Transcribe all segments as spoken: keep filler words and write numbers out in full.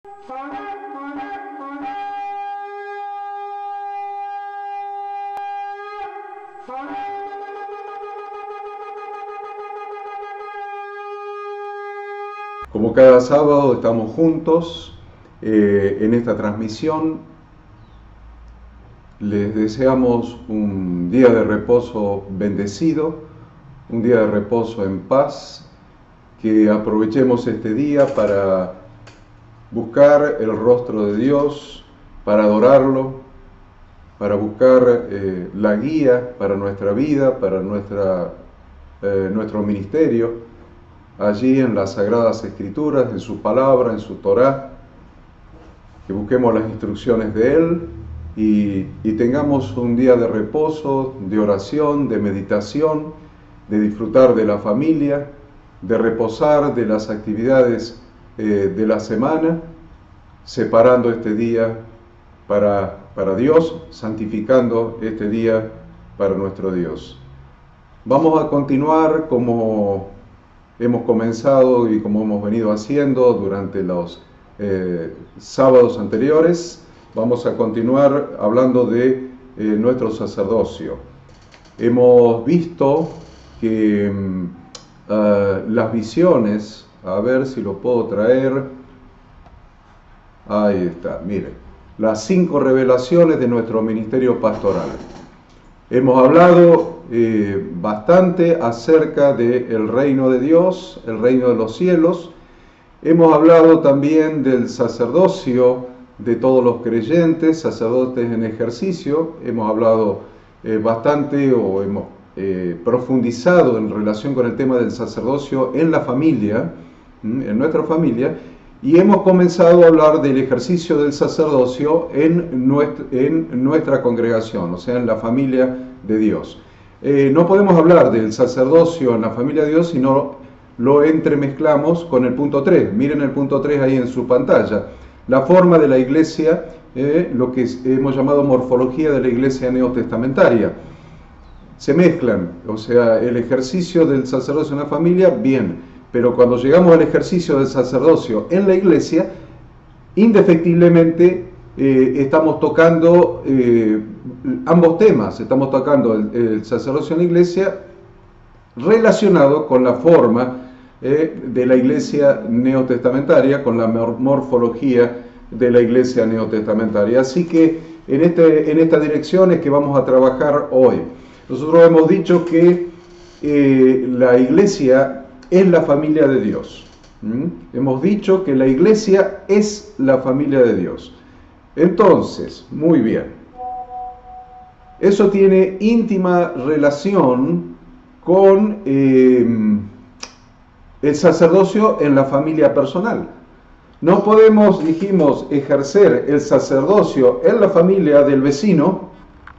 Como cada sábado estamos juntos eh, en esta transmisión, les deseamos un día de reposo bendecido, un día de reposo en paz, que aprovechemos este día para buscar el rostro de Dios, para adorarlo, para buscar eh, la guía para nuestra vida, para nuestra, eh, nuestro ministerio, allí en las Sagradas Escrituras, en su palabra, en su Torá, que busquemos las instrucciones de Él y, y tengamos un día de reposo, de oración, de meditación, de disfrutar de la familia, de reposar de las actividades eh, de la semana, separando este día para, para Dios, santificando este día para nuestro Dios. Vamos a continuar como hemos comenzado y como hemos venido haciendo durante los eh, sábados anteriores. Vamos a continuar hablando de eh, nuestro sacerdocio. Hemos visto que uh, las visiones, a ver si lo puedo traer, ahí está, miren, las cinco revelaciones de nuestro ministerio pastoral. Hemos hablado eh, bastante acerca del reino de Dios, el reino de los cielos. Hemos hablado también del sacerdocio de todos los creyentes, sacerdotes en ejercicio. Hemos hablado eh, bastante o hemos eh, profundizado en relación con el tema del sacerdocio en la familia, en nuestra familia. Y hemos comenzado a hablar del ejercicio del sacerdocio en nuestra, en nuestra congregación, o sea, en la familia de Dios. Eh, no podemos hablar del sacerdocio en la familia de Dios si no lo entremezclamos con el punto tres. Miren el punto tres ahí en su pantalla. La forma de la iglesia, eh, lo que hemos llamado morfología de la iglesia neotestamentaria. Se mezclan, o sea, el ejercicio del sacerdocio en la familia, bien. Pero cuando llegamos al ejercicio del sacerdocio en la iglesia, indefectiblemente eh, estamos tocando eh, ambos temas. Estamos tocando el, el sacerdocio en la iglesia relacionado con la forma eh, de la iglesia neotestamentaria, con la morfología de la iglesia neotestamentaria. Así que en, este, en esta dirección es que vamos a trabajar hoy. Nosotros hemos dicho que eh, la iglesia es la familia de Dios. ¿Mm? Hemos dicho que la iglesia es la familia de Dios. Entonces, muy bien. Eso tiene íntima relación con eh, el sacerdocio en la familia personal. No podemos, dijimos, ejercer el sacerdocio en la familia del vecino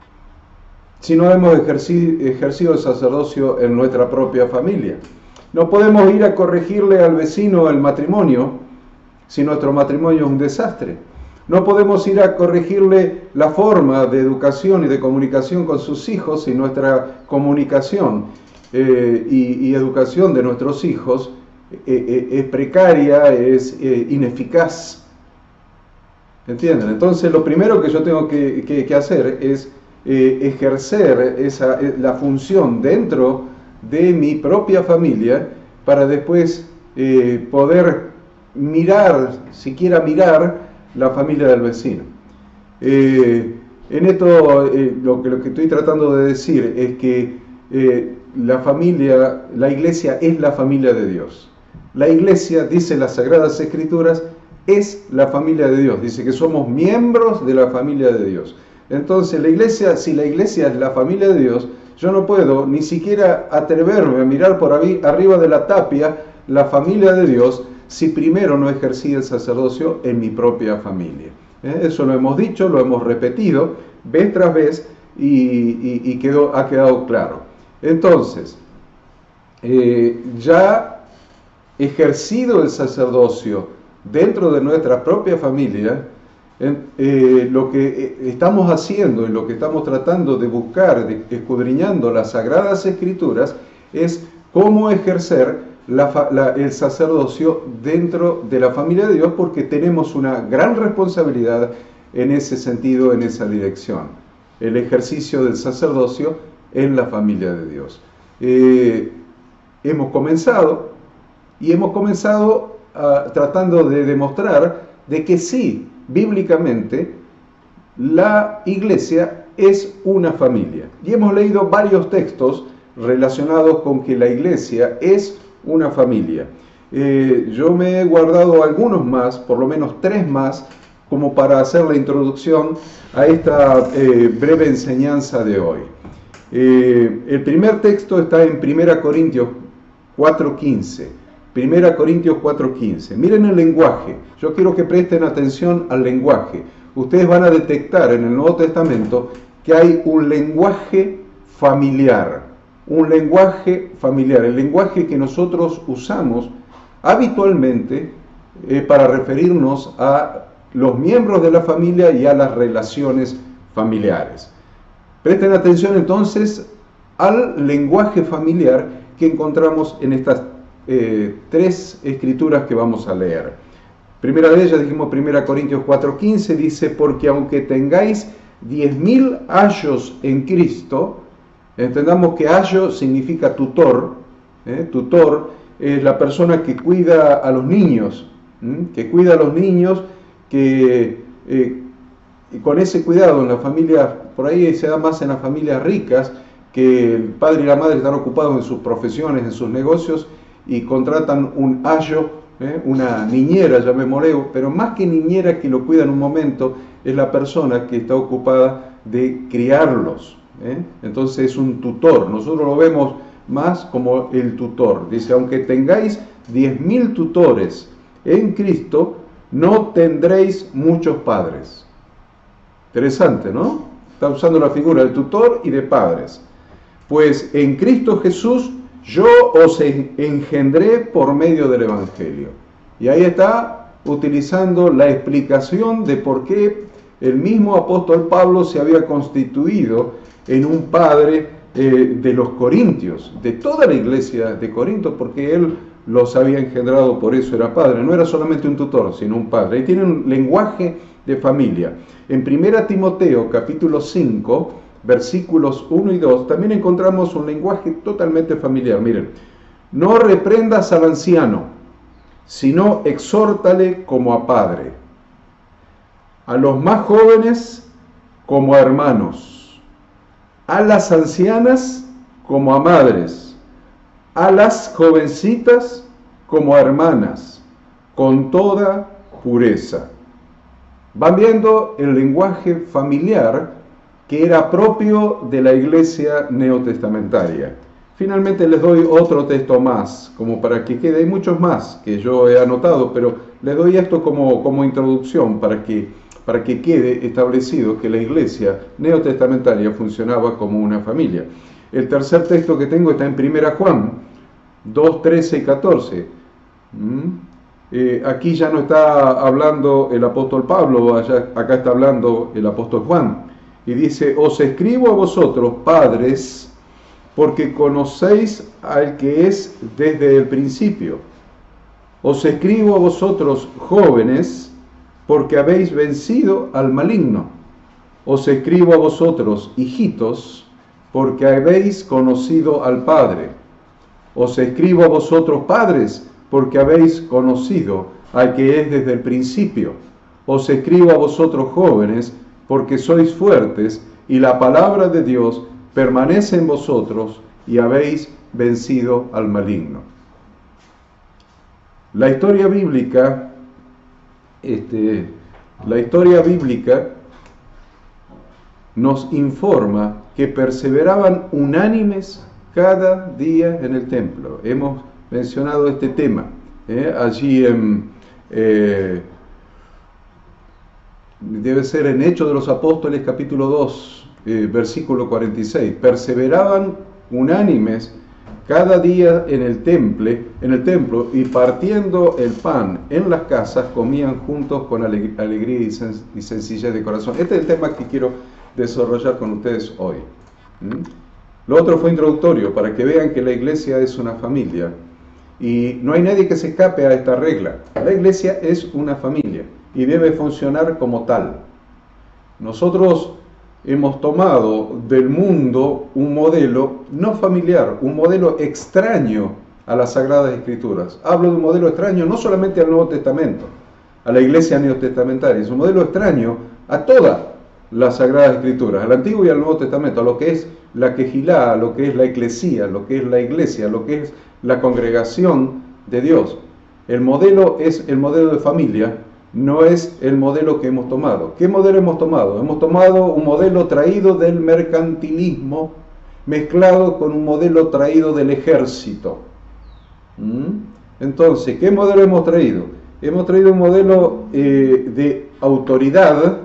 si no hemos ejercido, ejercido el sacerdocio en nuestra propia familia. No podemos ir a corregirle al vecino el matrimonio si nuestro matrimonio es un desastre. No podemos ir a corregirle la forma de educación y de comunicación con sus hijos si nuestra comunicación eh, y, y educación de nuestros hijos eh, eh, es precaria, es eh, ineficaz. ¿Entienden? Entonces lo primero que yo tengo que, que, que hacer es eh, ejercer esa, la función dentro de mi propia familia, para después eh, poder mirar, siquiera mirar, la familia del vecino. Eh, en esto eh, lo, que, lo que estoy tratando de decir es que eh, la familia, la iglesia es la familia de Dios. La iglesia, dice las Sagradas Escrituras, es la familia de Dios. Dice que somos miembros de la familia de Dios. Entonces la iglesia, si la iglesia es la familia de Dios, yo no puedo ni siquiera atreverme a mirar por arriba de la tapia la familia de Dios si primero no ejercí el sacerdocio en mi propia familia. ¿Eh? Eso lo hemos dicho, lo hemos repetido vez tras vez y, y, y quedó, ha quedado claro. Entonces, eh, ya ejercido el sacerdocio dentro de nuestra propia familia, Eh, lo que estamos haciendo y lo que estamos tratando de buscar, de, escudriñando las Sagradas Escrituras, es cómo ejercer la, la, el sacerdocio dentro de la familia de Dios, porque tenemos una gran responsabilidad en ese sentido, en esa dirección. El ejercicio del sacerdocio en la familia de Dios. Eh, hemos comenzado y hemos comenzado uh, tratando de demostrar de que sí, bíblicamente, la iglesia es una familia. Y hemos leído varios textos relacionados con que la iglesia es una familia. Eh, yo me he guardado algunos más, por lo menos tres más, como para hacer la introducción a esta eh, breve enseñanza de hoy. Eh, el primer texto está en primera Corintios cuatro quince. primera Corintios cuatro quince. Miren el lenguaje. Yo quiero que presten atención al lenguaje. Ustedes van a detectar en el Nuevo Testamento que hay un lenguaje familiar. Un lenguaje familiar. El lenguaje que nosotros usamos habitualmente eh, para referirnos a los miembros de la familia y a las relaciones familiares. Presten atención entonces al lenguaje familiar que encontramos en estas eh, tres escrituras que vamos a leer. Primera de ellas, dijimos primera Corintios cuatro quince, dice, porque aunque tengáis diez mil ayos en Cristo, entendamos que ayo significa tutor, ¿eh? Tutor es la persona que cuida a los niños, ¿eh? que cuida a los niños, que eh, y con ese cuidado en la familia, por ahí se da más en las familias ricas, que el padre y la madre están ocupados en sus profesiones, en sus negocios, y contratan un ayo, ¿eh? una niñera, llamémosle, pero más que niñera que lo cuida en un momento, es la persona que está ocupada de criarlos, ¿eh? Entonces es un tutor. Nosotros lo vemos más como el tutor. Dice, aunque tengáis diez mil tutores en Cristo, no tendréis muchos padres. Interesante, ¿no? Está usando la figura del tutor y de padres. Pues en Cristo Jesús yo os engendré por medio del Evangelio. Y ahí está utilizando la explicación de por qué el mismo apóstol Pablo se había constituido en un padre eh, de los corintios, de toda la iglesia de Corinto, porque él los había engendrado, por eso era padre. No era solamente un tutor, sino un padre. Y tiene un lenguaje de familia. En primera Timoteo, capítulo cinco, versículos uno y dos, también encontramos un lenguaje totalmente familiar. Miren, no reprendas al anciano, sino exhórtale como a padre. A los más jóvenes como a hermanos. A las ancianas como a madres. A las jovencitas como a hermanas, con toda pureza. Van viendo el lenguaje familiar que era propio de la iglesia neotestamentaria. Finalmente les doy otro texto más, como para que quede. Hay muchos más que yo he anotado, pero les doy esto como, como introducción para que, para que quede establecido que la iglesia neotestamentaria funcionaba como una familia. El tercer texto que tengo está en primera Juan dos, trece y catorce. ¿Mm? Eh, aquí ya no está hablando el apóstol Pablo, allá, acá está hablando el apóstol Juan. Y dice, os escribo a vosotros, padres, porque conocéis al que es desde el principio. Os escribo a vosotros, jóvenes, porque habéis vencido al maligno. Os escribo a vosotros, hijitos, porque habéis conocido al Padre. Os escribo a vosotros, padres, porque habéis conocido al que es desde el principio. Os escribo a vosotros, jóvenes, porque sois fuertes, y la palabra de Dios permanece en vosotros, y habéis vencido al maligno. La historia bíblica, este, la historia bíblica nos informa que perseveraban unánimes cada día en el templo. Hemos mencionado este tema, ¿eh? allí en, eh, debe ser en Hechos de los Apóstoles capítulo dos, eh, versículo cuarenta y seis, perseveraban unánimes cada día en el temple, en el templo, y partiendo el pan en las casas, comían juntos con aleg- alegría y, sen- y sencillez de corazón. Este es el tema que quiero desarrollar con ustedes hoy. ¿Mm? Lo otro fue introductorio, para que vean que la iglesia es una familia. Y no hay nadie que se escape a esta regla. La iglesia es una familia y debe funcionar como tal. Nosotros hemos tomado del mundo un modelo no familiar, un modelo extraño a las Sagradas Escrituras. Hablo de un modelo extraño no solamente al Nuevo Testamento, a la iglesia neotestamentaria, es un modelo extraño a todas las Sagradas Escrituras, al Antiguo y al Nuevo Testamento, a lo que es la quejilá, a lo que es la eclesía, a lo que es la iglesia, a lo que es la congregación de Dios. El modelo es el modelo de familia, no es el modelo que hemos tomado. ¿Qué modelo hemos tomado? Hemos tomado un modelo traído del mercantilismo mezclado con un modelo traído del ejército. ¿Mm? Entonces, ¿qué modelo hemos traído? Hemos traído un modelo eh, de autoridad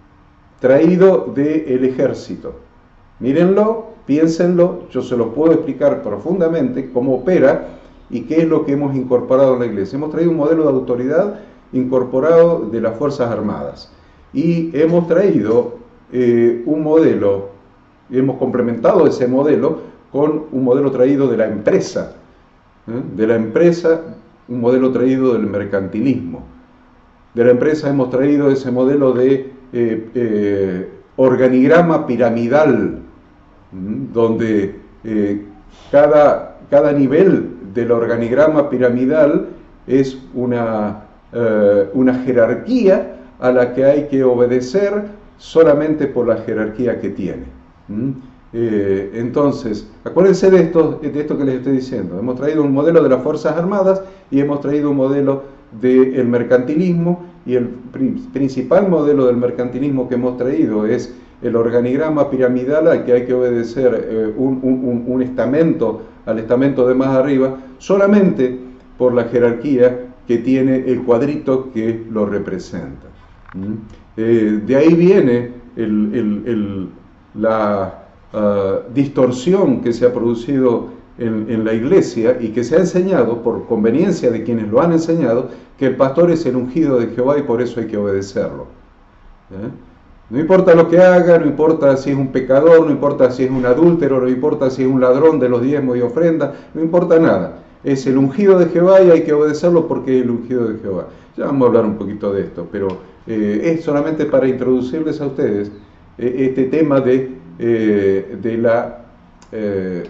traído del ejército. Mírenlo, piénsenlo, yo se los puedo explicar profundamente cómo opera y qué es lo que hemos incorporado en la iglesia. Hemos traído un modelo de autoridad incorporado de las Fuerzas Armadas y hemos traído eh, un modelo, hemos complementado ese modelo con un modelo traído de la empresa, ¿eh? de la empresa, un modelo traído del mercantilismo. De la empresa hemos traído ese modelo de eh, eh, organigrama piramidal, ¿m? donde eh, cada, cada nivel del organigrama piramidal es una Uh, una jerarquía a la que hay que obedecer solamente por la jerarquía que tiene. ¿Mm? Eh, entonces, acuérdense de esto, de esto que les estoy diciendo. Hemos traído un modelo de las Fuerzas Armadas y hemos traído un modelo del mercantilismo, y el principal modelo del mercantilismo que hemos traído es el organigrama piramidal al que hay que obedecer eh, un, un, un estamento al estamento de más arriba solamente por la jerarquía que tiene el cuadrito que lo representa. ¿Mm? Eh, de ahí viene el, el, el, la uh, distorsión que se ha producido en, en la iglesia y que se ha enseñado, por conveniencia de quienes lo han enseñado, que el pastor es el ungido de Jehová y por eso hay que obedecerlo. ¿Eh? No importa lo que haga, no importa si es un pecador, no importa si es un adúltero, no importa si es un ladrón de los diezmos y ofrendas, no importa nada. Es el ungido de Jehová y hay que obedecerlo porque es el ungido de Jehová. Ya vamos a hablar un poquito de esto, pero eh, es solamente para introducirles a ustedes eh, este tema de, eh, de, la, eh,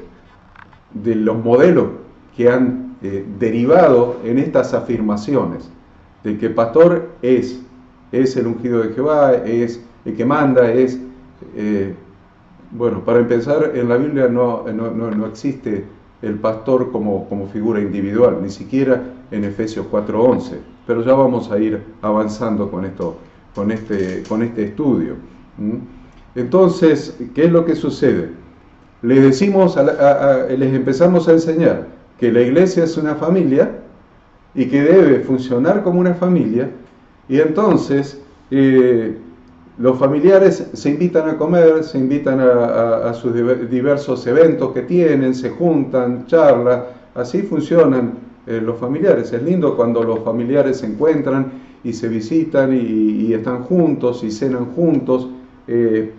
de los modelos que han eh, derivado en estas afirmaciones, de que el pastor es, es el ungido de Jehová, es el que manda, es... Eh, bueno, para empezar, en la Biblia no, no, no, no existe el pastor como, como figura individual, ni siquiera en Efesios cuatro once, pero ya vamos a ir avanzando con, esto, con, este, con este estudio. ¿Mm? Entonces, ¿qué es lo que sucede? Les decimos, a, a, a, les empezamos a enseñar que la iglesia es una familia y que debe funcionar como una familia, y entonces eh, los familiares se invitan a comer, se invitan a, a, a sus diversos eventos que tienen, se juntan, charlan, así funcionan eh, los familiares. Es lindo cuando los familiares se encuentran y se visitan y, y están juntos y cenan juntos. Eh,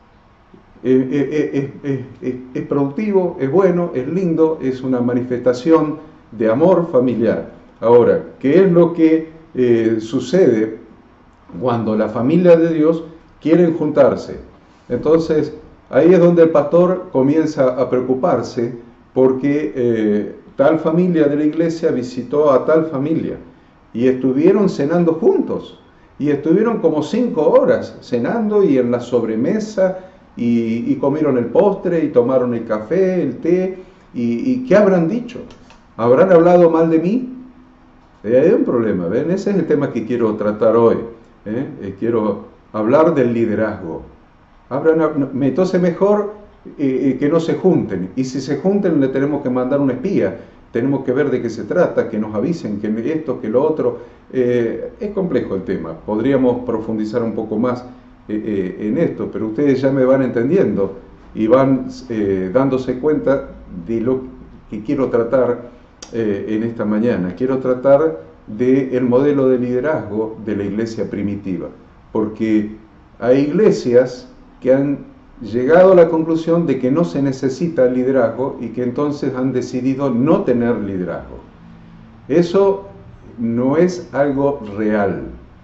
eh, eh, eh, eh, es productivo, es bueno, es lindo, es una manifestación de amor familiar. Ahora, ¿qué es lo que eh, sucede cuando la familia de Dios quieren juntarse? Entonces, ahí es donde el pastor comienza a preocuparse porque eh, tal familia de la iglesia visitó a tal familia y estuvieron cenando juntos y estuvieron como cinco horas cenando y en la sobremesa y, y comieron el postre y tomaron el café, el té y, y ¿qué habrán dicho? ¿Habrán hablado mal de mí? Eh, hay un problema, ¿ven? Ese es el tema que quiero tratar hoy. ¿eh? Eh, quiero hablar del liderazgo. Habrán, entonces mejor eh, que no se junten, y si se junten le tenemos que mandar un espía, tenemos que ver de qué se trata, que nos avisen, que esto, que lo otro. Eh, es complejo el tema, podríamos profundizar un poco más eh, eh, en esto, pero ustedes ya me van entendiendo y van eh, dándose cuenta de lo que quiero tratar eh, en esta mañana. Quiero tratar del modelo de liderazgo de la iglesia primitiva, porque hay iglesias que han llegado a la conclusión de que no se necesita liderazgo y que entonces han decidido no tener liderazgo. Eso no es algo real.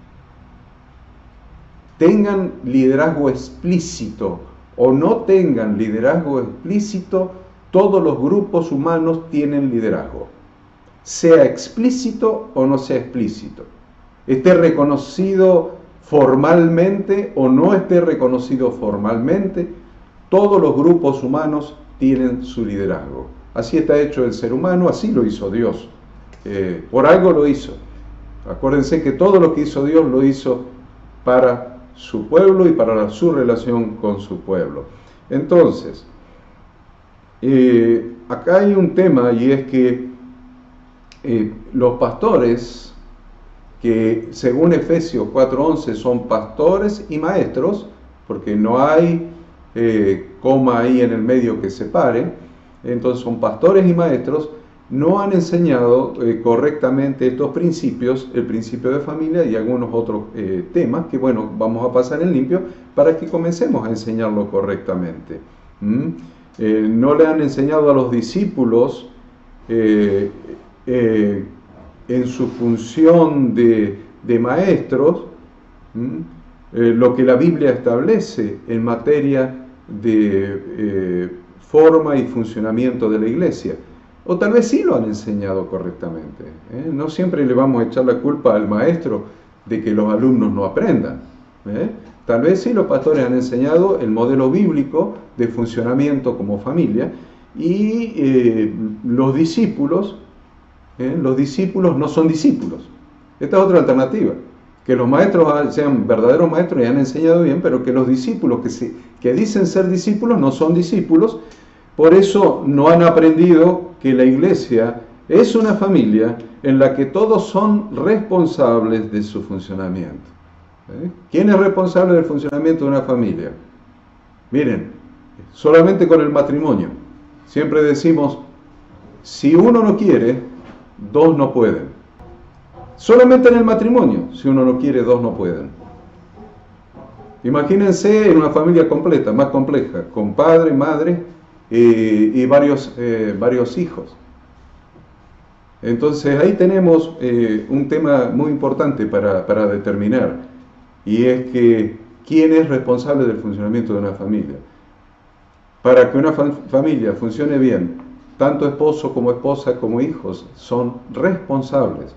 Tengan liderazgo explícito o no tengan liderazgo explícito, todos los grupos humanos tienen liderazgo, sea explícito o no sea explícito, esté reconocido formalmente o no esté reconocido formalmente, todos los grupos humanos tienen su liderazgo. Así está hecho el ser humano, así lo hizo Dios. Eh, por algo lo hizo. Acuérdense que todo lo que hizo Dios lo hizo para su pueblo y para su relación con su pueblo. Entonces, eh, acá hay un tema, y es que eh, los pastores, que según Efesios cuatro once son pastores y maestros, porque no hay eh, coma ahí en el medio que separe, entonces son pastores y maestros, no han enseñado eh, correctamente estos principios, el principio de familia y algunos otros eh, temas que, bueno, vamos a pasar en limpio para que comencemos a enseñarlo correctamente. ¿Mm? Eh, no le han enseñado a los discípulos eh, eh, en su función de, de maestros ¿Mm? eh, lo que la Biblia establece en materia de eh, forma y funcionamiento de la iglesia. O tal vez sí lo han enseñado correctamente. ¿eh? No siempre le vamos a echar la culpa al maestro de que los alumnos no aprendan. ¿eh? Tal vez sí los pastores han enseñado el modelo bíblico de funcionamiento como familia y eh, los discípulos, ¿eh? los discípulos no son discípulos. Esta es otra alternativa. Que los maestros sean verdaderos maestros y han enseñado bien, pero que los discípulos que, se, que dicen ser discípulos no son discípulos. Por eso no han aprendido que la iglesia es una familia en la que todos son responsables de su funcionamiento. ¿Eh? ¿Quién es responsable del funcionamiento de una familia? Miren, solamente con el matrimonio. Siempre decimos, si uno no quiere, dos no pueden. Solamente en el matrimonio, si uno no quiere, dos no pueden. Imagínense en una familia completa, más compleja, con padre, madre, Eh, y varios, eh, varios hijos. Entonces ahí tenemos eh, un tema muy importante para, para determinar, y es que ¿quién es responsable del funcionamiento de una familia? Para que una fam- familia funcione bien, tanto esposo como esposa como hijos son responsables.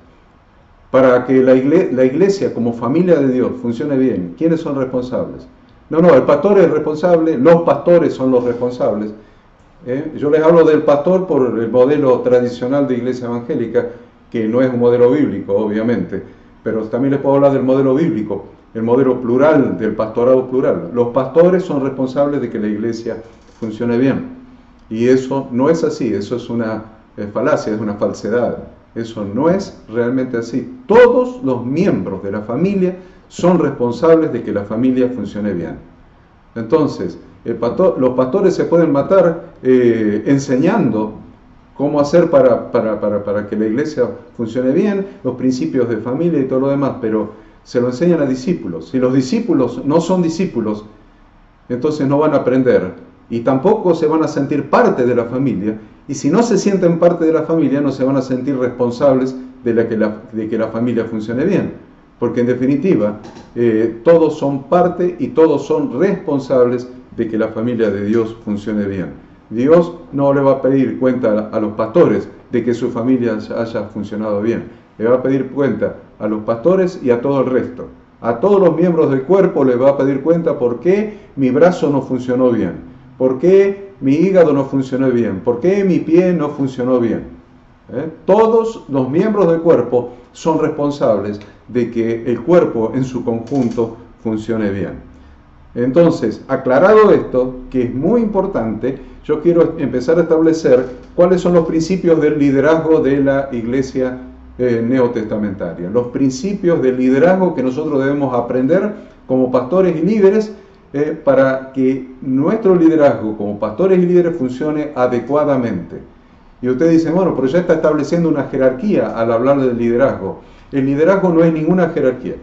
Para que la, igle- la iglesia como familia de Dios funcione bien, ¿quiénes son responsables? No, no, el pastor es responsable, los pastores son los responsables. ¿Eh? Yo les hablo del pastor por el modelo tradicional de iglesia evangélica, que no es un modelo bíblico, obviamente, pero también les puedo hablar del modelo bíblico, el modelo plural, del pastorado plural. Los pastores son responsables de que la iglesia funcione bien, y eso no es así, eso es una eh, falacia, es una falsedad, eso no es realmente así. Todos los miembros de la familia son responsables de que la familia funcione bien. Entonces, el pastor, los pastores se pueden matar eh, enseñando cómo hacer para, para, para, para que la iglesia funcione bien, los principios de familia y todo lo demás, pero se lo enseñan a discípulos. Si los discípulos no son discípulos, entonces no van a aprender y tampoco se van a sentir parte de la familia, y si no se sienten parte de la familia, no se van a sentir responsables de, la que, la, de que la familia funcione bien, porque en definitiva eh, todos son parte y todos son responsables de que la familia de Dios funcione bien. Dios no le va a pedir cuenta a los pastores de que su familia haya funcionado bien. Le va a pedir cuenta a los pastores y a todo el resto. A todos los miembros del cuerpo le va a pedir cuenta por qué mi brazo no funcionó bien, por qué mi hígado no funcionó bien, por qué mi pie no funcionó bien. ¿Eh? Todos los miembros del cuerpo son responsables de que el cuerpo en su conjunto funcione bien. Entonces, aclarado esto, que es muy importante, yo quiero empezar a establecer cuáles son los principios del liderazgo de la iglesia eh, neotestamentaria. Los principios del liderazgo que nosotros debemos aprender como pastores y líderes eh, para que nuestro liderazgo como pastores y líderes funcione adecuadamente. Y ustedes dicen, bueno, pero ya está estableciendo una jerarquía al hablar del liderazgo. El liderazgo no es ninguna jerarquía.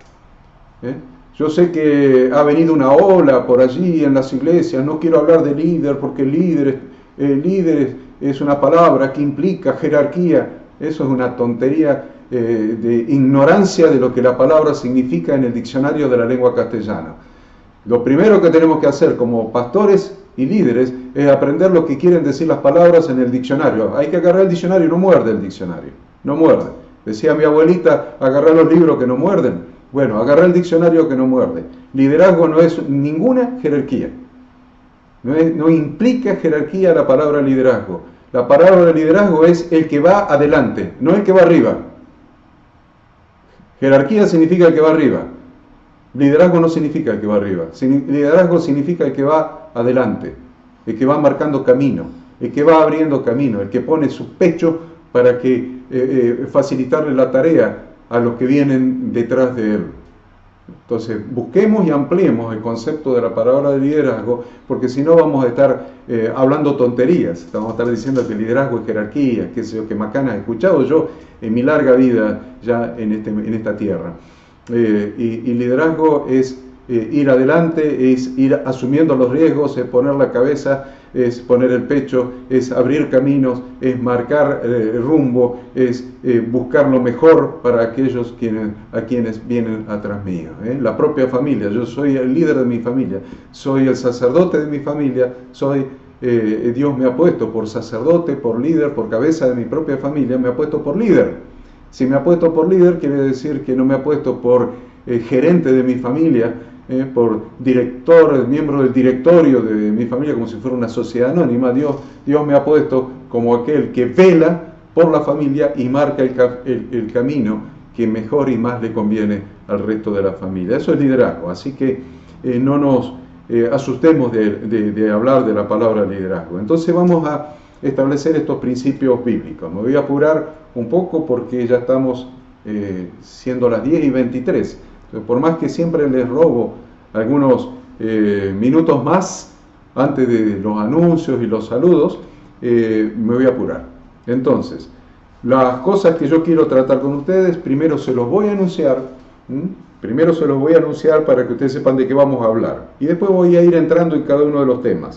¿Eh? Yo sé que ha venido una ola por allí en las iglesias, no quiero hablar de líder porque líder, eh, líder es una palabra que implica jerarquía. Eso es una tontería eh, de ignorancia de lo que la palabra significa en el diccionario de la lengua castellana. Lo primero que tenemos que hacer como pastores y líderes es aprender lo que quieren decir las palabras en el diccionario. Hay que agarrar el diccionario, no muerde el diccionario, no muerde. Decía mi abuelita, agarrar los libros que no muerden. Bueno, agarrar el diccionario que no muerde. Liderazgo no es ninguna jerarquía. No, es, no implica jerarquía la palabra liderazgo. La palabra liderazgo es el que va adelante, no el que va arriba. Jerarquía significa el que va arriba. Liderazgo no significa el que va arriba. Liderazgo significa el que va adelante, el que va marcando camino, el que va abriendo camino, el que pone su pecho para que eh, eh, facilitarle la tarea a los que vienen detrás de él. Entonces, busquemos y ampliemos el concepto de la palabra de liderazgo, porque si no vamos a estar eh, hablando tonterías. Vamos a estar diciendo que liderazgo es jerarquía, qué sé yo, que macanas he escuchado yo en mi larga vida ya en, este, en esta tierra. Eh, y, y liderazgo es eh, ir adelante, es ir asumiendo los riesgos, es poner la cabeza, es poner el pecho, es abrir caminos, es marcar eh, rumbo, es eh, buscar lo mejor para aquellos quienes, a quienes vienen atrás mío. ¿eh? La propia familia, yo soy el líder de mi familia, soy el sacerdote de mi familia, soy eh, Dios me ha puesto por sacerdote, por líder, por cabeza de mi propia familia, me ha puesto por líder. Si me ha puesto por líder, quiere decir que no me ha puesto por eh, gerente de mi familia, eh, por director, miembro del directorio de mi familia, como si fuera una sociedad anónima. Dios, Dios me ha puesto como aquel que vela por la familia y marca el, el, el camino que mejor y más le conviene al resto de la familia. Eso es liderazgo, así que eh, no nos eh, asustemos de, de, de hablar de la palabra liderazgo. Entonces vamos a establecer estos principios bíblicos. Me voy a apurar un poco porque ya estamos eh, siendo las diez y veintitrés. Entonces, por más que siempre les robo algunos eh, minutos más antes de los anuncios y los saludos, eh, me voy a apurar. Entonces, las cosas que yo quiero tratar con ustedes, primero se los voy a anunciar, ¿m? primero se los voy a anunciar para que ustedes sepan de qué vamos a hablar. Y después voy a ir entrando en cada uno de los temas.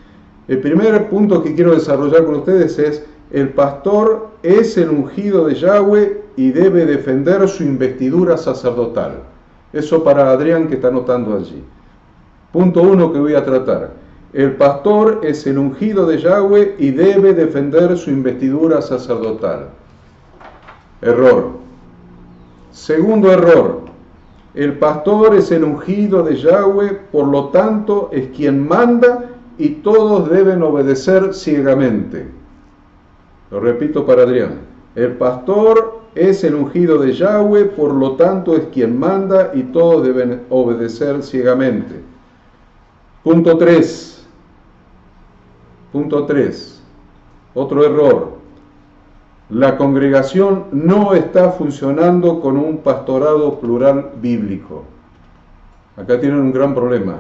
El primer punto que quiero desarrollar con ustedes es: el pastor es el ungido de Yahweh y debe defender su investidura sacerdotal. Eso para Adrián, que está anotando allí. Punto uno que voy a tratar. El pastor es el ungido de Yahweh y debe defender su investidura sacerdotal. Error. Segundo error. El pastor es el ungido de Yahweh, por lo tanto es quien manda y todos deben obedecer ciegamente. Lo repito para Adrián. El pastor es el ungido de Yahweh, por lo tanto es quien manda y todos deben obedecer ciegamente. Punto tres. Punto tres. Otro error. La congregación no está funcionando con un pastorado plural bíblico. Acá tienen un gran problema.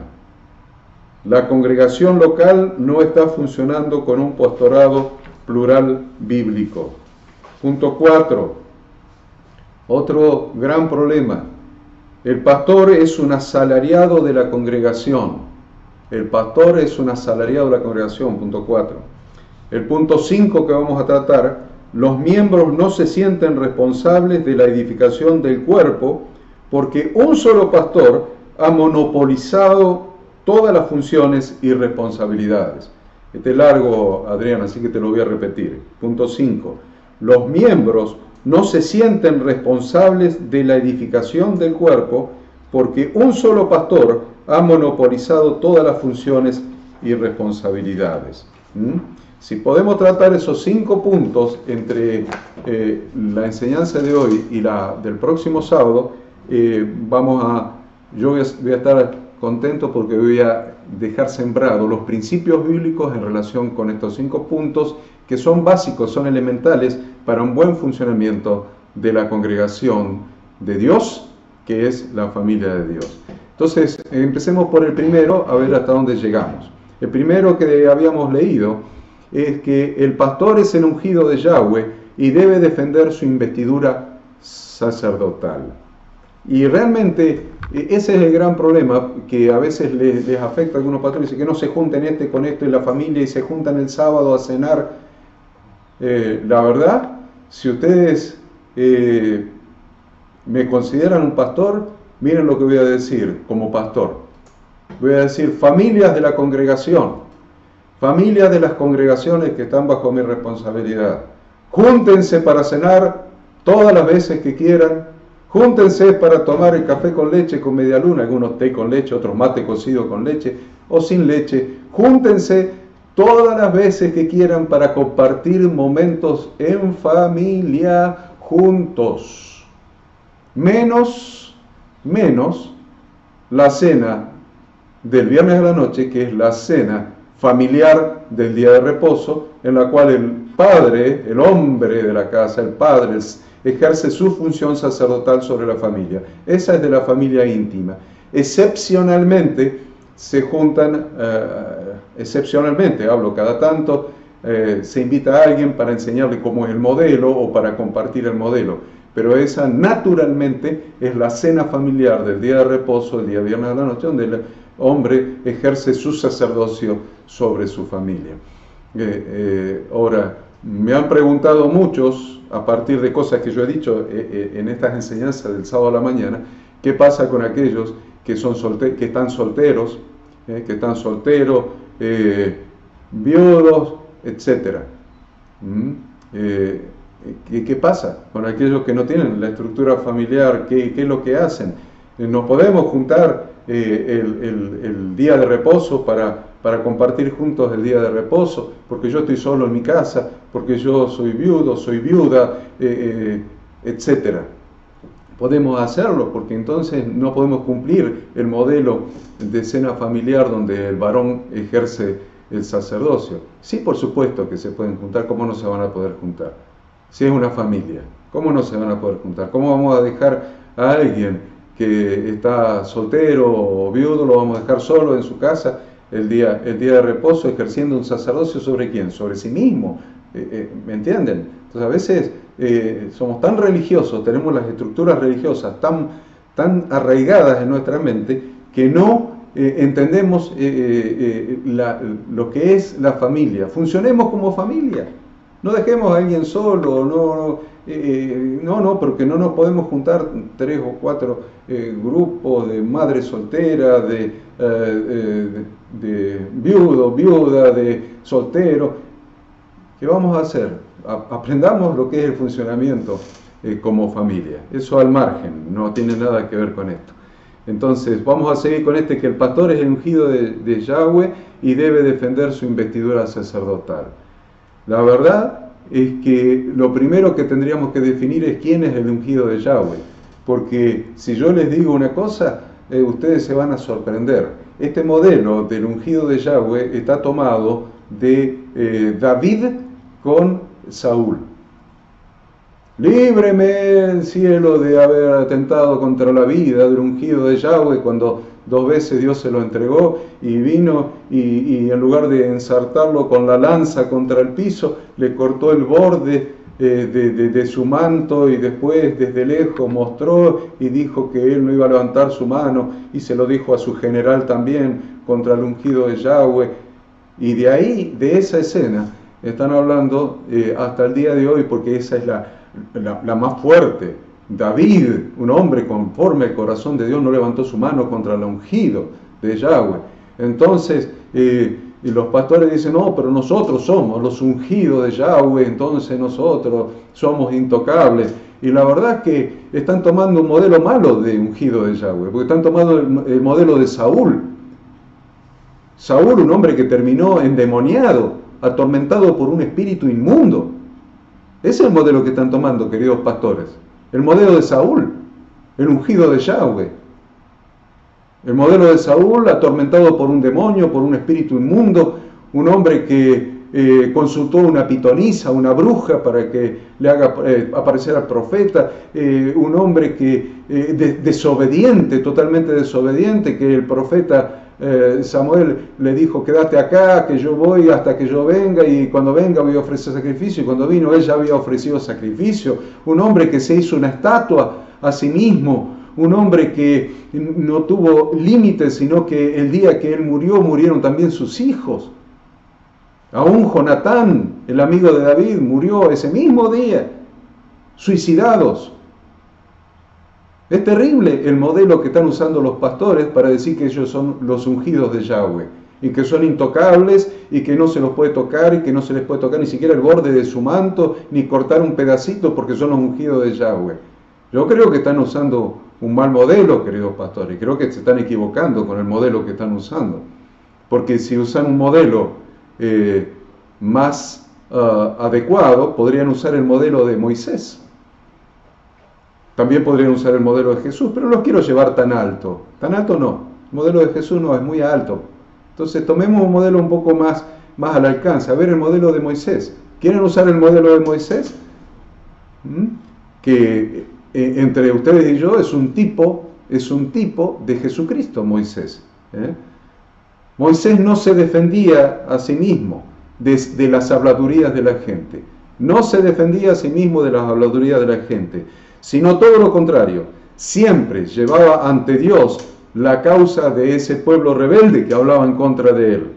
La congregación local no está funcionando con un pastorado plural bíblico. Punto cuatro. Otro gran problema. El pastor es un asalariado de la congregación. El pastor es un asalariado de la congregación. Punto cuatro. El punto cinco que vamos a tratar. Los miembros no se sienten responsables de la edificación del cuerpo porque un solo pastor ha monopolizado todas las funciones y responsabilidades. Este es largo, Adrián, así que te lo voy a repetir. Punto cinco. Los miembros no se sienten responsables de la edificación del cuerpo porque un solo pastor ha monopolizado todas las funciones y responsabilidades. ¿Mm? Si podemos tratar esos cinco puntos entre eh, la enseñanza de hoy y la del próximo sábado, eh, vamos a, yo voy a, voy a estar contento porque voy a dejar sembrados los principios bíblicos en relación con estos cinco puntos que son básicos, son elementales para un buen funcionamiento de la congregación de Dios, que es la familia de Dios. Entonces, empecemos por el primero, a ver hasta dónde llegamos. El primero que habíamos leído es que el pastor es el ungido de Yahweh y debe defender su investidura sacerdotal. Y realmente ese es el gran problema que a veces les, les afecta a algunos pastores, que no se junten este con esto y la familia y se juntan el sábado a cenar. Eh, la verdad, si ustedes eh, me consideran un pastor, miren lo que voy a decir como pastor. Voy a decir familias de la congregación, familias de las congregaciones que están bajo mi responsabilidad. Júntense para cenar todas las veces que quieran. Júntense para tomar el café con leche con media luna, algunos té con leche, otros mate cocido con leche o sin leche. Júntense todas las veces que quieran para compartir momentos en familia juntos. Menos, menos la cena del viernes a la noche, que es la cena familiar del día de reposo, en la cual el padre, el hombre de la casa, el padre, ejerce su función sacerdotal sobre la familia. Esa es de la familia íntima. Excepcionalmente se juntan, eh, excepcionalmente, hablo cada tanto, eh, se invita a alguien para enseñarle cómo es el modelo o para compartir el modelo. Pero esa naturalmente es la cena familiar del día de reposo, el día viernes a la noche, donde el hombre ejerce su sacerdocio sobre su familia. Eh, eh, ahora, me han preguntado muchos, a partir de cosas que yo he dicho eh, eh, en estas enseñanzas del sábado a la mañana, qué pasa con aquellos que, son solte que están solteros, eh, que están solteros, eh, viudos, etcétera. ¿Mm? Eh, ¿qué, ¿Qué pasa con aquellos que no tienen la estructura familiar? ¿Qué, qué es lo que hacen? Eh, ¿Nos podemos juntar eh, el, el, el día de reposo para... para compartir juntos el día de reposo, porque yo estoy solo en mi casa, porque yo soy viudo, soy viuda, eh, eh, etcétera? Podemos hacerlo, porque entonces no podemos cumplir el modelo de cena familiar donde el varón ejerce el sacerdocio. Sí, por supuesto que se pueden juntar. ¿Cómo no se van a poder juntar? Si es una familia, ¿cómo no se van a poder juntar? ¿Cómo vamos a dejar a alguien que está soltero o viudo, lo vamos a dejar solo en su casa el día, el día de reposo, ejerciendo un sacerdocio sobre quién? Sobre sí mismo. Eh, eh, ¿Me entienden? Entonces a veces eh, somos tan religiosos, tenemos las estructuras religiosas tan, tan arraigadas en nuestra mente, que no eh, entendemos eh, eh, la, lo que es la familia. Funcionemos como familia. No dejemos a alguien solo, no, eh, no, no, porque no nos podemos juntar tres o cuatro eh, grupos de madres solteras, de, eh, de, de viudo, viuda, de soltero. ¿Qué vamos a hacer? A, aprendamos lo que es el funcionamiento eh, como familia. Eso al margen, no tiene nada que ver con esto. Entonces, vamos a seguir con este, que el pastor es el ungido de, de Yahweh y debe defender su investidura sacerdotal. La verdad es que lo primero que tendríamos que definir es quién es el ungido de Yahweh, porque si yo les digo una cosa, eh, ustedes se van a sorprender. Este modelo del ungido de Yahweh está tomado de eh, David con Saúl. Líbreme el cielo de haber atentado contra la vida del ungido de Yahweh, cuando dos veces Dios se lo entregó y vino y, y en lugar de ensartarlo con la lanza contra el piso, le cortó el borde eh, de, de, de su manto, y después desde lejos mostró y dijo que él no iba a levantar su mano, y se lo dijo a su general también contra el ungido de Yahweh. Y de ahí, de esa escena, están hablando eh, hasta el día de hoy, porque esa es la, la, la más fuerte. David, un hombre conforme al corazón de Dios, no levantó su mano contra el ungido de Yahweh. Entonces, eh, y los pastores dicen, no, pero nosotros somos los ungidos de Yahweh, entonces nosotros somos intocables. Y la verdad es que están tomando un modelo malo de ungido de Yahweh, porque están tomando el, el modelo de Saúl. Saúl, un hombre que terminó endemoniado, atormentado por un espíritu inmundo. Ese es el modelo que están tomando, queridos pastores. El modelo de Saúl, el ungido de Yahweh. El modelo de Saúl, atormentado por un demonio, por un espíritu inmundo, un hombre que eh, consultó a una pitonisa, una bruja, para que le haga eh, aparecer al profeta, eh, un hombre que eh, de, desobediente, totalmente desobediente, que el profeta eh, Samuel le dijo, quédate acá, que yo voy hasta que yo venga, y cuando venga voy a ofrecer sacrificio, y cuando vino él ya había ofrecido sacrificio. Un hombre que se hizo una estatua a sí mismo, un hombre que no tuvo límites, sino que el día que él murió, murieron también sus hijos. Aún Jonatán, el amigo de David, murió ese mismo día. suicidados. Es terrible el modelo que están usando los pastores para decir que ellos son los ungidos de Yahweh y que son intocables y que no se los puede tocar y que no se les puede tocar ni siquiera el borde de su manto ni cortar un pedacito porque son los ungidos de Yahweh. Yo creo que están usando un mal modelo, queridos pastores, creo que se están equivocando con el modelo que están usando, porque si usan un modelo eh, más uh, adecuado, podrían usar el modelo de Moisés. También podrían usar el modelo de Jesús, pero no los quiero llevar tan alto. Tan alto no. El modelo de Jesús no es muy alto. Entonces tomemos un modelo un poco más, más al alcance. A ver el modelo de Moisés. ¿Quieren usar el modelo de Moisés? ¿Mm? Que eh, entre ustedes y yo es un tipo, es un tipo de Jesucristo, Moisés. ¿eh? Moisés no se defendía a sí mismo de, de las habladurías de la gente. No se defendía a sí mismo de las habladurías de la gente, sino todo lo contrario. Siempre llevaba ante Dios la causa de ese pueblo rebelde que hablaba en contra de él.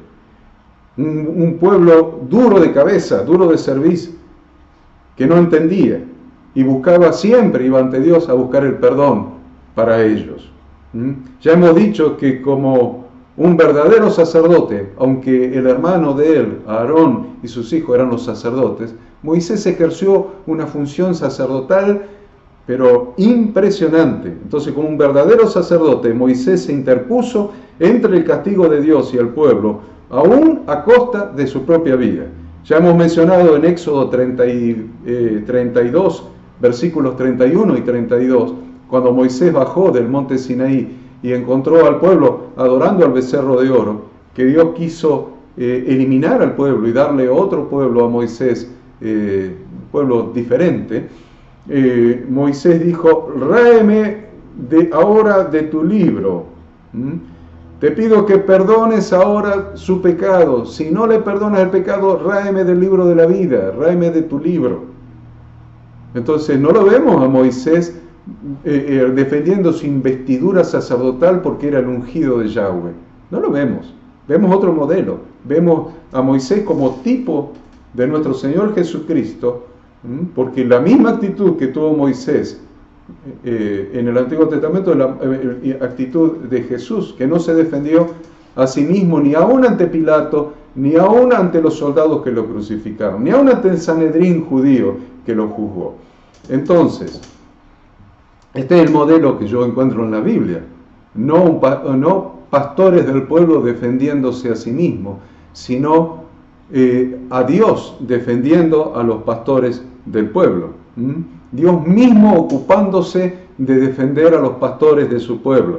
Un, un pueblo duro de cabeza, duro de cerviz, que no entendía y buscaba siempre, iba ante Dios a buscar el perdón para ellos. ¿Mm? Ya hemos dicho que como un verdadero sacerdote, aunque el hermano de él, Aarón y sus hijos eran los sacerdotes, Moisés ejerció una función sacerdotal pero impresionante. Entonces, como un verdadero sacerdote, Moisés se interpuso entre el castigo de Dios y el pueblo, aún a costa de su propia vida. Ya hemos mencionado en Éxodo treinta y, eh, treinta y dos, versículos treinta y uno y treinta y dos, cuando Moisés bajó del monte Sinaí y encontró al pueblo adorando al becerro de oro, que Dios quiso eh, eliminar al pueblo y darle otro pueblo a Moisés, eh, un pueblo diferente. Eh, Moisés dijo: ráeme de ahora de tu libro, ¿Mm? te pido que perdones ahora su pecado, si no le perdonas el pecado, ráeme del libro de la vida, ráeme de tu libro. Entonces no lo vemos a Moisés eh, eh, defendiendo su investidura sacerdotal porque era el ungido de Yahweh, no lo vemos, vemos otro modelo, vemos a Moisés como tipo de nuestro Señor Jesucristo, porque la misma actitud que tuvo Moisés eh, en el Antiguo Testamento es la eh, actitud de Jesús, que no se defendió a sí mismo ni aún ante Pilato, ni aún ante los soldados que lo crucificaron, ni aún ante el Sanedrín judío que lo juzgó. Entonces, este es el modelo que yo encuentro en la Biblia, no, un pa no pastores del pueblo defendiéndose a sí mismo, sino eh, a Dios defendiendo a los pastores del pueblo. ¿Mm? Dios mismo ocupándose de defender a los pastores de su pueblo.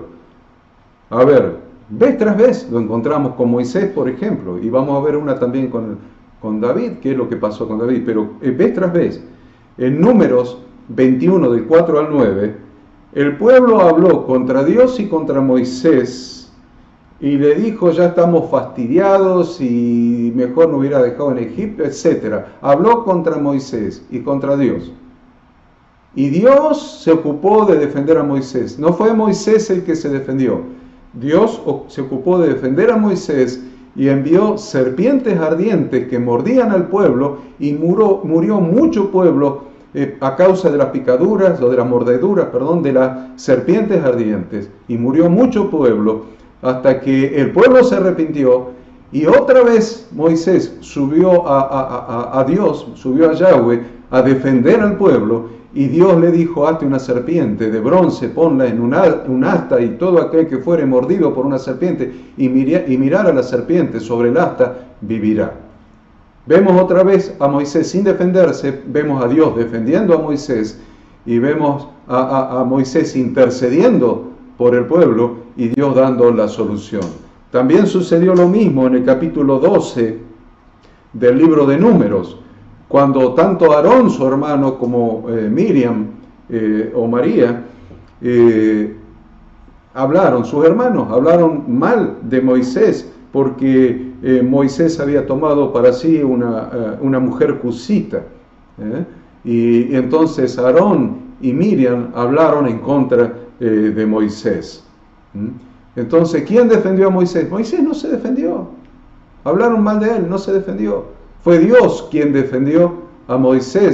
A ver, vez tras vez lo encontramos con Moisés, por ejemplo, y vamos a ver una también con, con David, qué es lo que pasó con David, pero eh, vez tras vez, en Números veintiuno, del cuatro al nueve, el pueblo habló contra Dios y contra Moisés, y le dijo: ya estamos fastidiados y mejor nos hubiera dejado en Egipto, etcétera. Habló contra Moisés y contra Dios. Y Dios se ocupó de defender a Moisés. No fue Moisés el que se defendió. Dios se ocupó de defender a Moisés y envió serpientes ardientes que mordían al pueblo y murió, murió mucho pueblo eh, a causa de las picaduras o de las mordeduras, perdón, de las serpientes ardientes. Y murió mucho pueblo, hasta que el pueblo se arrepintió y otra vez Moisés subió a, a, a, a Dios, subió a Yahweh a defender al pueblo, y Dios le dijo: hazte una serpiente de bronce, ponla en un asta, y todo aquel que fuere mordido por una serpiente y, mira, y mirar a la serpiente sobre el asta vivirá. Vemos otra vez a Moisés sin defenderse, vemos a Dios defendiendo a Moisés y vemos a, a, a Moisés intercediendo por el pueblo y Dios dando la solución. También sucedió lo mismo en el capítulo doce del libro de Números, cuando tanto Aarón, su hermano, como eh, Miriam eh, o María, eh, hablaron, sus hermanos hablaron mal de Moisés, porque eh, Moisés había tomado para sí una, uh, una mujer cusita, ¿eh? y, y entonces Aarón y Miriam hablaron en contra eh, de Moisés. ¿Mm? Entonces, ¿quién defendió a Moisés? Moisés no se defendió. Hablaron mal de él, no se defendió. Fue Dios quien defendió a Moisés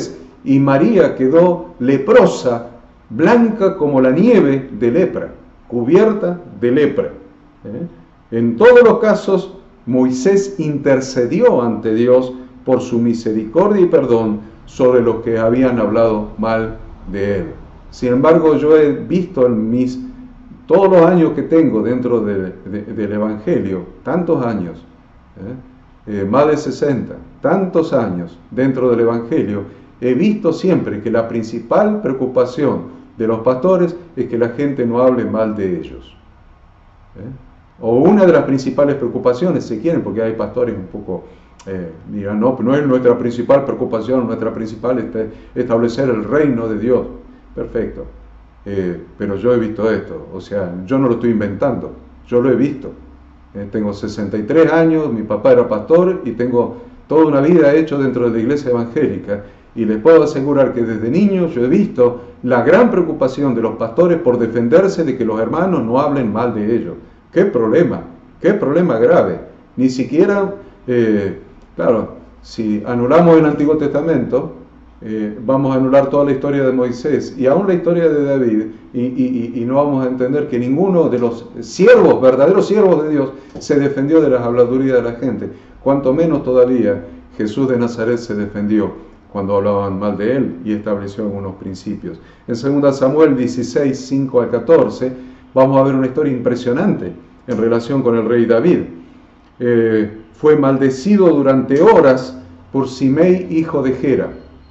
y María quedó leprosa, blanca como la nieve de lepra, cubierta de lepra. ¿Eh? En todos los casos, Moisés intercedió ante Dios por su misericordia y perdón sobre los que habían hablado mal de él. Sin embargo, yo he visto en mis, todos los años que tengo dentro de, de, del Evangelio, tantos años, ¿eh? Eh, más de sesenta, tantos años dentro del Evangelio, he visto siempre que la principal preocupación de los pastores es que la gente no hable mal de ellos. ¿Eh? O una de las principales preocupaciones, si quieren, porque hay pastores un poco, eh, dirán, no, no es nuestra principal preocupación, nuestra principal es establecer el reino de Dios. Perfecto. Eh, pero yo he visto esto, o sea, yo no lo estoy inventando, yo lo he visto. Eh, tengo sesenta y tres años, mi papá era pastor y tengo toda una vida hecho dentro de la iglesia evangélica. Y les puedo asegurar que desde niño yo he visto la gran preocupación de los pastores por defenderse de que los hermanos no hablen mal de ellos. ¡Qué problema! ¡Qué problema grave! Ni siquiera, eh, claro, si anulamos el Antiguo Testamento, eh, vamos a anular toda la historia de Moisés y aún la historia de David, y, y, y no vamos a entender que ninguno de los siervos, verdaderos siervos de Dios, se defendió de las habladurías de la gente. Cuanto menos todavía Jesús de Nazaret se defendió cuando hablaban mal de él y estableció algunos principios. En segunda Samuel dieciséis, cinco al catorce, vamos a ver una historia impresionante en relación con el rey David. Eh, fue maldecido durante horas por Simei, hijo de Gera.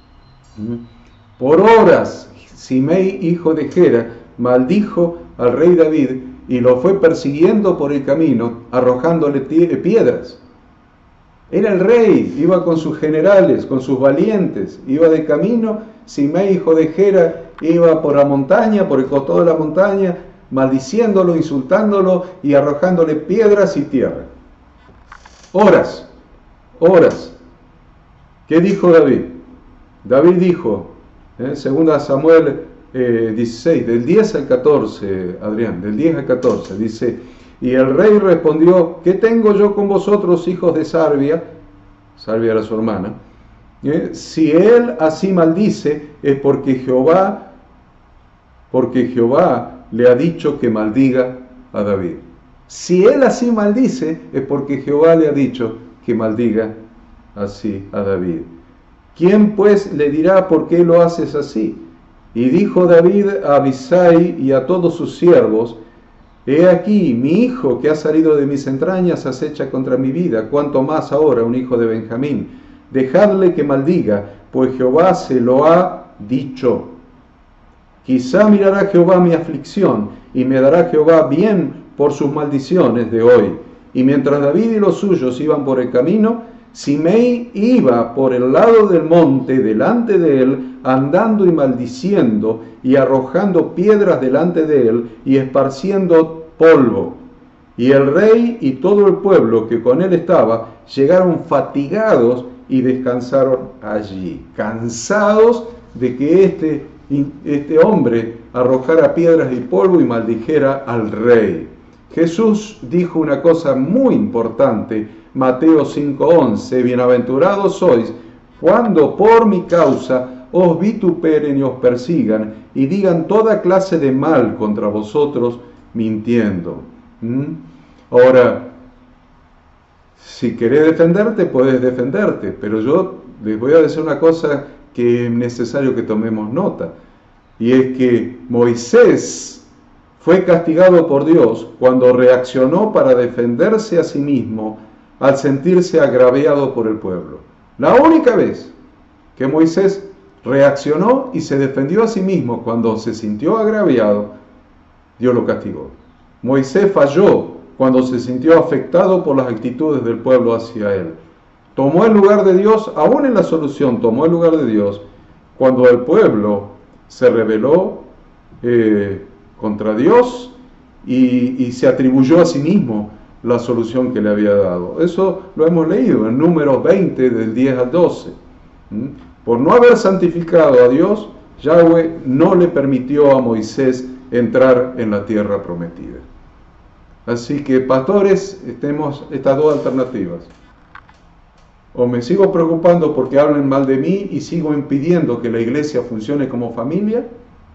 Por horas, Simei, hijo de Gera, maldijo al rey David y lo fue persiguiendo por el camino, arrojándole piedras. Era el rey, iba con sus generales, con sus valientes, iba de camino, Simei, hijo de Gera, iba por la montaña, por el costado de la montaña, maldiciéndolo, insultándolo y arrojándole piedras y tierra. Horas, horas. ¿Qué dijo David? David dijo, eh, segunda Samuel eh, dieciséis, del diez al catorce, Adrián, del diez al catorce, dice: y el rey respondió, ¿qué tengo yo con vosotros, hijos de Sarbia? Sarbia era su hermana. ¿Eh? Si él así maldice, es porque Jehová, porque Jehová le ha dicho que maldiga a David. Si él así maldice, es porque Jehová le ha dicho que maldiga así a David. ¿Quién pues le dirá por qué lo haces así? Y dijo David a Abisai y a todos sus siervos, he aquí, mi hijo que ha salido de mis entrañas acecha contra mi vida, cuanto más ahora un hijo de Benjamín. Dejadle que maldiga, pues Jehová se lo ha dicho. Quizá mirará Jehová mi aflicción, y me dará Jehová bien por sus maldiciones de hoy. Y mientras David y los suyos iban por el camino, Simei iba por el lado del monte delante de él, andando y maldiciendo, y arrojando piedras delante de él, y esparciendo polvo. Y el rey y todo el pueblo que con él estaba, llegaron fatigados y descansaron allí, cansados de que este, este hombre arrojara piedras y polvo y maldijera al rey. Jesús dijo una cosa muy importante, Mateo cinco once, bienaventurados sois cuando por mi causa os vituperen y os persigan y digan toda clase de mal contra vosotros mintiendo. ¿Mm? Ahora, si querés defenderte, puedes defenderte, pero yo les voy a decir una cosa que es necesario que tomemos nota, y es que Moisés fue castigado por Dios cuando reaccionó para defenderse a sí mismo al sentirse agraviado por el pueblo. La única vez que Moisés reaccionó y se defendió a sí mismo cuando se sintió agraviado, Dios lo castigó. Moisés falló cuando se sintió afectado por las actitudes del pueblo hacia él. Tomó el lugar de Dios, aún en la solución, tomó el lugar de Dios cuando el pueblo se rebeló eh, contra Dios y, y se atribuyó a sí mismo la solución que le había dado. Eso lo hemos leído en Números veinte, del diez al doce. ¿Mm? Por no haber santificado a Dios, Yahweh no le permitió a Moisés entrar en la tierra prometida. Así que, pastores, tenemos estas dos alternativas. O me sigo preocupando porque hablen mal de mí y sigo impidiendo que la iglesia funcione como familia,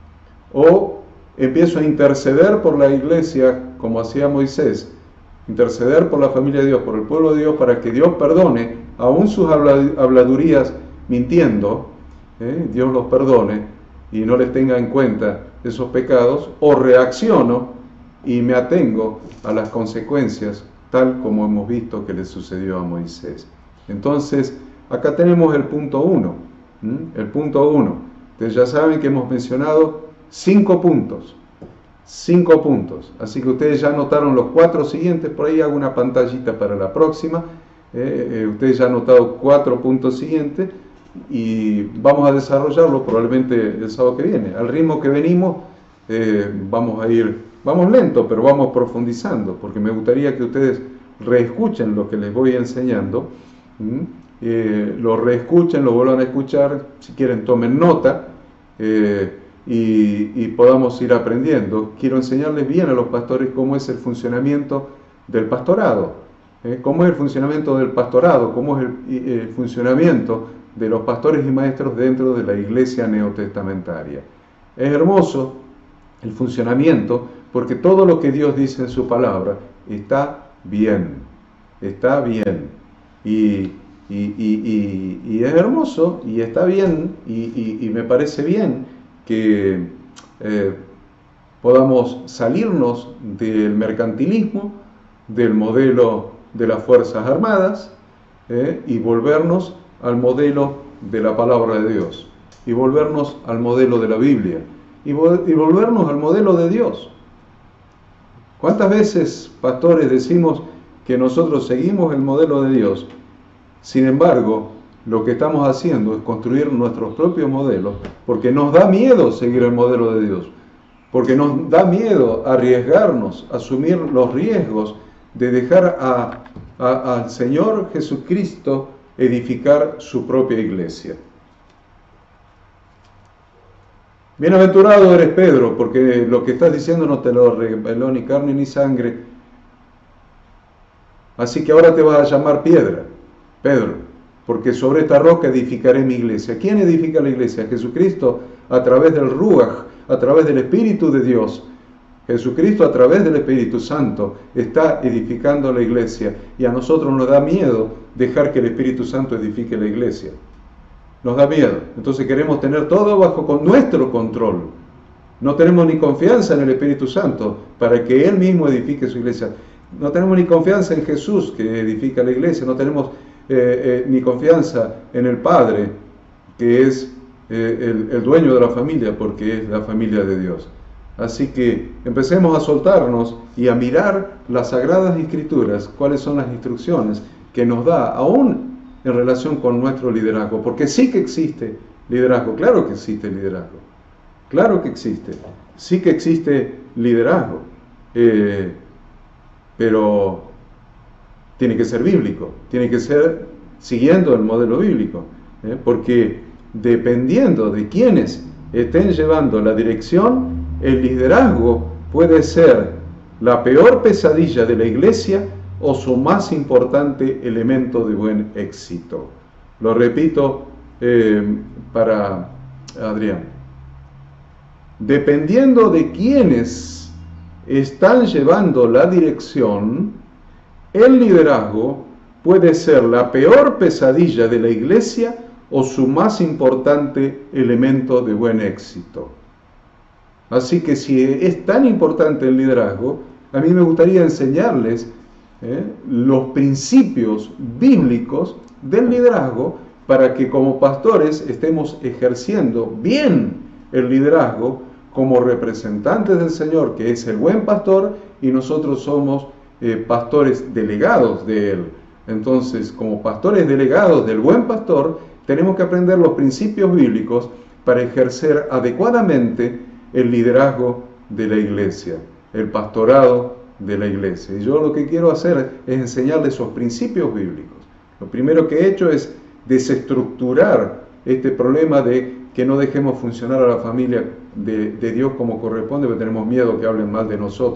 o empiezo a interceder por la iglesia como hacía Moisés, interceder por la familia de Dios, por el pueblo de Dios, para que Dios perdone aún sus habladurías mintiendo, ¿eh? Dios los perdone y no les tenga en cuenta esos pecados, o reacciono y me atengo a las consecuencias, tal como hemos visto que le sucedió a Moisés. Entonces, acá tenemos el punto uno. ¿Mm? El punto uno. Ustedes ya saben que hemos mencionado cinco puntos. Cinco puntos. Así que ustedes ya anotaron los cuatro siguientes. Por ahí hago una pantallita para la próxima. Eh, eh, ustedes ya han anotado cuatro puntos siguientes y vamos a desarrollarlo probablemente el sábado que viene. Al ritmo que venimos, eh, vamos a ir, vamos lento, pero vamos profundizando, porque me gustaría que ustedes reescuchen lo que les voy enseñando. ¿Mm? Eh, lo reescuchen, lo vuelvan a escuchar, si quieren tomen nota, eh, y, y podamos ir aprendiendo. Quiero enseñarles bien a los pastores cómo es el funcionamiento del pastorado, eh, cómo es el funcionamiento del pastorado, cómo es el, el funcionamiento de los pastores y maestros dentro de la iglesia neotestamentaria. Es hermoso el funcionamiento, porque todo lo que Dios dice en su palabra está bien, está bien. Y, y, y, y, y es hermoso y está bien y, y, y me parece bien que eh, podamos salirnos del mercantilismo, del modelo de las Fuerzas Armadas, eh, y volvernos al modelo de la palabra de Dios, y volvernos al modelo de la Biblia, y, vo- y volvernos al modelo de Dios. ¿Cuántas veces, pastores, decimos que nosotros seguimos el modelo de Dios? Sin embargo, lo que estamos haciendo es construir nuestros propios modelos, porque nos da miedo seguir el modelo de Dios, porque nos da miedo arriesgarnos, asumir los riesgos de dejar a, a, al Señor Jesucristo edificar su propia iglesia. Bienaventurado eres, Pedro, porque lo que estás diciendo no te lo reveló ni carne ni sangre, así que ahora te vas a llamar piedra, Pedro, porque sobre esta roca edificaré mi iglesia. ¿Quién edifica la iglesia? Jesucristo, a través del Ruach, a través del Espíritu de Dios. Jesucristo, a través del Espíritu Santo, está edificando la iglesia, y a nosotros nos da miedo dejar que el Espíritu Santo edifique la iglesia. Nos da miedo. Entonces queremos tener todo bajo con nuestro control. No tenemos ni confianza en el Espíritu Santo para que Él mismo edifique su iglesia. No tenemos ni confianza en Jesús, que edifica la iglesia. No tenemos eh, eh, ni confianza en el Padre, que es eh, el, el dueño de la familia, porque es la familia de Dios. Así que empecemos a soltarnos y a mirar las Sagradas Escrituras, cuáles son las instrucciones que nos da, aún en relación con nuestro liderazgo, porque sí que existe liderazgo, claro que existe liderazgo, claro que existe, sí que existe liderazgo, eh, pero tiene que ser bíblico, tiene que ser siguiendo el modelo bíblico, eh, porque dependiendo de quienes estén llevando la dirección, el liderazgo puede ser la peor pesadilla de la iglesia o su más importante elemento de buen éxito. Lo repito eh, para Adrián. Dependiendo de quienes están llevando la dirección, el liderazgo puede ser la peor pesadilla de la iglesia o su más importante elemento de buen éxito. Así que si es tan importante el liderazgo, a mí me gustaría enseñarles ¿eh? los principios bíblicos del liderazgo para que como pastores estemos ejerciendo bien el liderazgo como representantes del Señor, que es el buen pastor, y nosotros somos eh, pastores delegados de Él. Entonces, como pastores delegados del buen pastor, tenemos que aprender los principios bíblicos para ejercer adecuadamente el liderazgo de la iglesia, el pastorado de la iglesia. Y yo lo que quiero hacer es enseñarles esos principios bíblicos. Lo primero que he hecho es desestructurar este problema de que no dejemos funcionar a la familia de, de Dios como corresponde, porque tenemos miedo que hablen mal de nosotros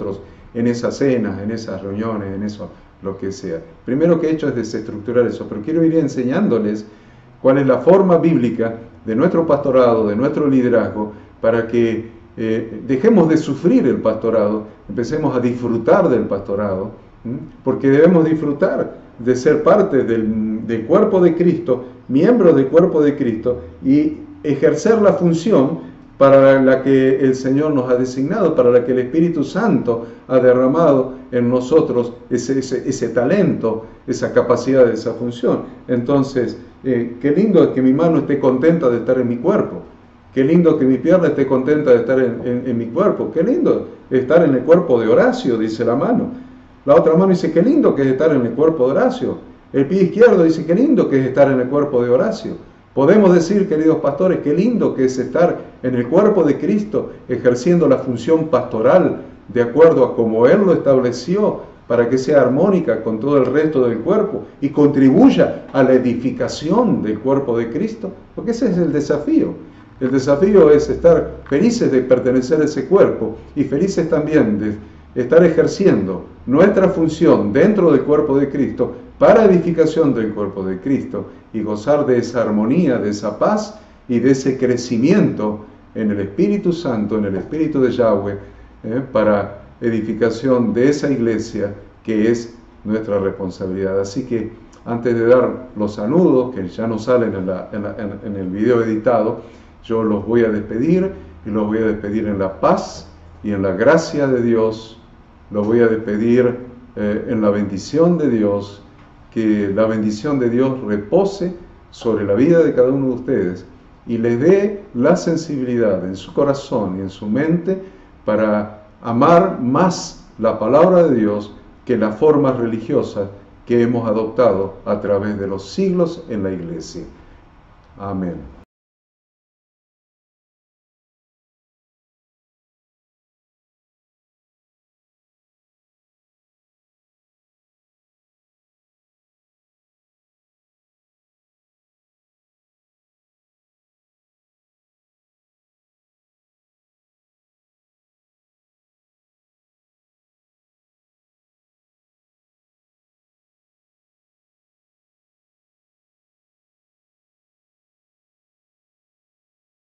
en esas cenas, en esas reuniones, en eso, lo que sea. Primero que he hecho es desestructurar eso, pero quiero ir enseñándoles cuál es la forma bíblica de nuestro pastorado, de nuestro liderazgo, para que eh, dejemos de sufrir el pastorado, empecemos a disfrutar del pastorado, ¿m? Porque debemos disfrutar de ser parte del, del cuerpo de Cristo, miembros del cuerpo de Cristo, y ejercer la función para la que el Señor nos ha designado, para la que el Espíritu Santo ha derramado en nosotros ese, ese, ese talento, esa capacidad de esa función. Entonces, eh, qué lindo es que mi mano esté contenta de estar en mi cuerpo, qué lindo que mi pierna esté contenta de estar en, en, en mi cuerpo, qué lindo estar en el cuerpo de Horacio, dice la mano. La otra mano dice, qué lindo que es estar en el cuerpo de Horacio. El pie izquierdo dice, qué lindo que es estar en el cuerpo de Horacio. Podemos decir, queridos pastores, qué lindo que es estar en el cuerpo de Cristo, ejerciendo la función pastoral de acuerdo a como Él lo estableció, para que sea armónica con todo el resto del cuerpo y contribuya a la edificación del cuerpo de Cristo, porque ese es el desafío. El desafío es estar felices de pertenecer a ese cuerpo y felices también de estar ejerciendo nuestra función dentro del cuerpo de Cristo para edificación del cuerpo de Cristo y gozar de esa armonía, de esa paz y de ese crecimiento en el Espíritu Santo, en el Espíritu de Yahweh, eh, para edificación de esa iglesia que es nuestra responsabilidad. Así que antes de dar los saludos, que ya no salen en, la, en, la, en, en el video editado, yo los voy a despedir y los voy a despedir en la paz y en la gracia de Dios, los voy a despedir eh, en la bendición de Dios, que la bendición de Dios repose sobre la vida de cada uno de ustedes y les dé la sensibilidad en su corazón y en su mente para amar más la palabra de Dios que las formas religiosas que hemos adoptado a través de los siglos en la iglesia. Amén.